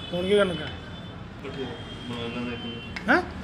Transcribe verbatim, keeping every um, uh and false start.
ਹੁਣ ਕੀ ਕਰਨ ਲੱਗਾ ਪੱਠੇ ਬਣਾ ਲੈਂਦੇ ਹੈ